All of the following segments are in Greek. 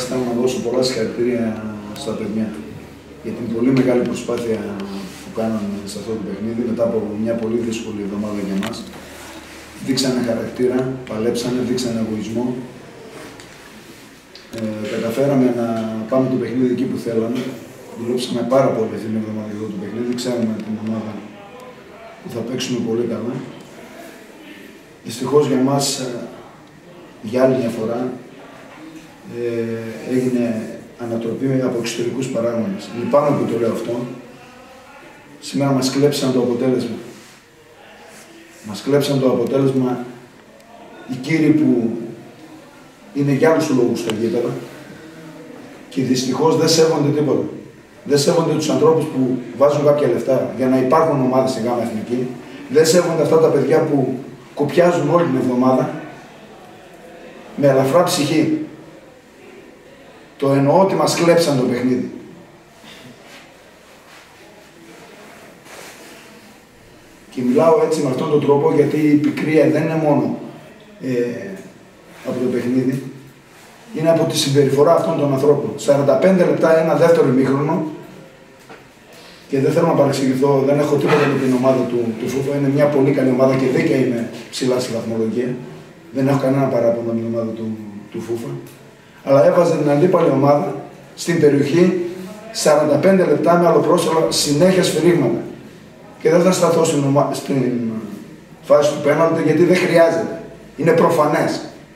Καταρχάς θέλω να δώσω πολλά συγχαρητήρια στα παιδιά για την πολύ μεγάλη προσπάθεια που κάνανε σε αυτό το παιχνίδι μετά από μια πολύ δύσκολη εβδομάδα για μας. Δείξανε χαρακτήρα, παλέψανε, δείξανε εγωισμό. Καταφέραμε να πάμε το παιχνίδι εκεί που θέλαμε. Δουλέψαμε πάρα πολύ αυτή την εβδομάδα για το παιχνίδι. Ξέραμε την ομάδα που θα παίξουμε πολύ καλά. Δυστυχώς για μας, για άλλη μια φορά, έγινε ανατροπή από εξωτερικούς παράγοντες. Λυπάμαι που το λέω αυτό. Σήμερα μας κλέψαν το αποτέλεσμα. Μας κλέψαν το αποτέλεσμα οι κύριοι που είναι για άλλους λόγους στα γήπεδα και δυστυχώς δεν σέβονται τίποτα. Δεν σέβονται τους ανθρώπους που βάζουν κάποια λεφτά για να υπάρχουν ομάδες στην ΓΑΜΑ Εθνική. Δεν σέβονται αυτά τα παιδιά που κοπιάζουν όλη την εβδομάδα με ελαφρά ψυχή. Το εννοώ ότι μας κλέψαν το παιχνίδι. Και μιλάω έτσι με αυτόν τον τρόπο γιατί η πικρία δεν είναι μόνο από το παιχνίδι, είναι από τη συμπεριφορά αυτών των ανθρώπων. 45 λεπτά ένα δεύτερο ημίχρονο και δεν θέλω να παρεξηγηθώ, δεν έχω τίποτα με την ομάδα του Φούφα, είναι μια πολύ καλή ομάδα και δίκαια είναι ψηλά στη βαθμολογία. Δεν έχω κανένα παράπονο με την ομάδα του Φούφα. Αλλά έβαζε την αντίπαλη ομάδα στην περιοχή 45 λεπτά με αλλοπρόσωπα συνέχεια σφυρίγματα. Και δεν θα σταθώ στην φάση του πέναλτι γιατί δεν χρειάζεται. Είναι προφανές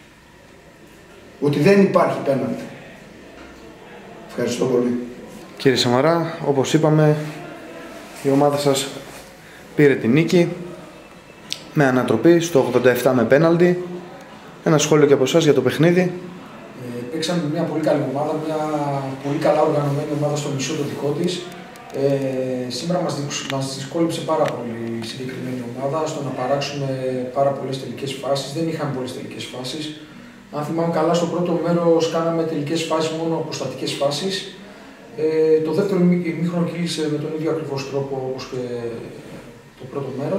ότι δεν υπάρχει πέναλτι. Ευχαριστώ πολύ. Κύριε Σαμαρά, όπως είπαμε, η ομάδα σας πήρε την νίκη με ανατροπή στο 87 με πέναλτι. Ένα σχόλιο και από εσάς για το παιχνίδι. Παίξαμε μια πολύ καλή ομάδα, μια πολύ καλά οργανωμένη ομάδα στο μισό το δικό της. Σήμερα μας δυσκόλυψε πάρα πολύ η συγκεκριμένη ομάδα στο να παράξουμε πάρα πολλές τελικές φάσεις. Δεν είχαμε πολλές τελικές φάσεις. Αν θυμάμαι καλά, στο πρώτο μέρος κάναμε τελικές φάσεις μόνο από στατικές φάσεις. Το δεύτερο ημίχρονο κύλησε με τον ίδιο ακριβώς τρόπο όπως και το πρώτο μέρος.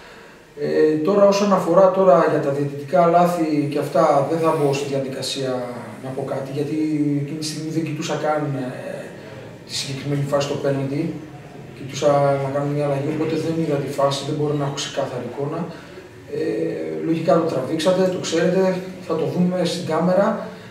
Τώρα όσον αφορά τώρα για τα διαιτητικά λάθη και αυτά, δεν θα μπω στη διαδικασία να πω κάτι, γιατί εκείνη τη στιγμή δεν κοιτούσα καν τη συγκεκριμένη φάση στο πέναλτι. Κοιτούσα να κάνω μια αλλαγή, οπότε δεν είδα τη φάση, δεν μπορώ να έχω ξεκάθαρη εικόνα. Λογικά το τραβήξατε, το ξέρετε, θα το δούμε στην κάμερα.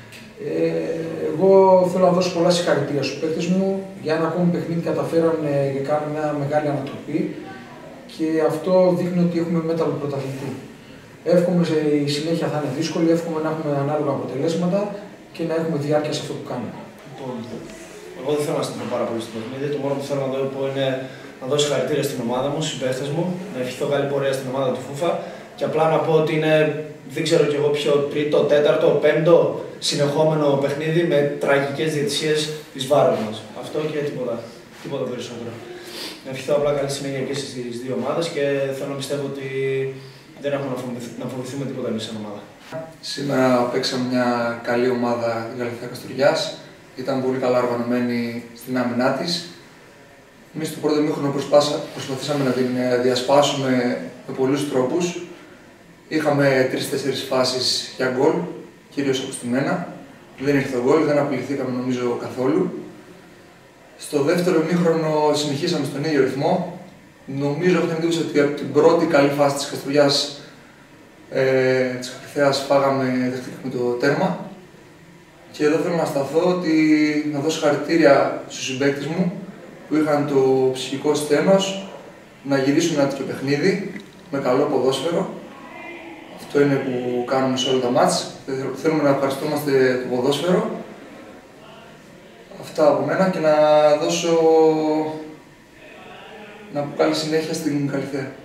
Εγώ θέλω να δώσω πολλά συγχαρητήρια στους παίκτες μου. Για ένα ακόμη παιχνίδι καταφέραμε και κάναμε μια μεγάλη ανατροπή και αυτό δείχνει ότι έχουμε μέταλλο πρωταθλητή. Εύχομαι η συνέχεια θα είναι δύσκολη, εύχομαι να έχουμε ανάλογα αποτελέσματα και να έχουμε διάρκεια σε αυτό που κάνουμε. Εγώ δεν θέλω να σταθώ πάρα πολύ στο παιχνίδι. Το μόνο που θέλω να πω είναι να δώσω συγχαρητήρια στην ομάδα μου, στους παίκτες μου, να ευχηθώ καλή πορεία στην ομάδα του Φούφα και απλά να πω ότι είναι, δεν ξέρω κι εγώ ποιο, τρίτο, τέταρτο, πέμπτο συνεχόμενο παιχνίδι με τραγικές διαιτησίες της βάρος μας. Αυτό και τίποτα περισσότερο. Να ευχηθώ απλά καλή συνέχεια και στις δύο ομάδες και θέλω να πιστεύω ότι δεν έχουμε να φοβηθούμε τίποτα εμείς σαν ομάδα. Σήμερα παίξαμε μια καλή ομάδα η Γαλαθέα Καστοριάς. Ήταν πολύ καλά οργανωμένη στην άμυνά της. Εμείς στο πρώτο ημίχρονο προσπαθήσαμε να την διασπάσουμε με πολλούς τρόπους. Είχαμε 3-4 φάσεις για γκολ, κυρίως από στη μένα. Δεν ήρθε ο γκολ, δεν απειληθήκαμε νομίζω καθόλου. Στο δεύτερο ημίχρονο συνεχίσαμε στον ίδιο ρυθμό. Νομίζω έχω την εντύπωση ότι από την πρώτη καλή φάση της Καστοριάς της Γαλαθέας δεχτήκαμε το τέρμα. Και εδώ θέλω να σταθώ ότι να δώσω χαρακτήρια στους συμπαίκτες μου που είχαν το ψυχικό στένος να γυρίσουν ένα τέτοιο παιχνίδι με καλό ποδόσφαιρο. Αυτό είναι που κάνουμε σε όλα τα μάτς. Θέλουμε να ευχαριστούμαστε το ποδόσφαιρο. Αυτά από μένα και να πω καλή συνέχεια στην Γαλαθέα.